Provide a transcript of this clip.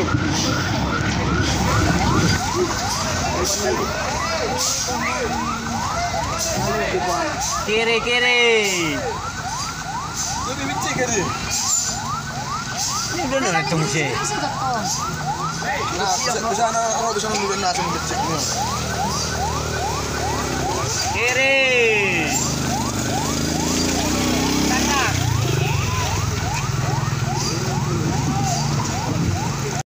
Kiri kiri. Lebih becek ke dia? Ini udah nak tunggu sih. Nah, bisa nak kalau bisa nunggu nasi becek ni. Kiri.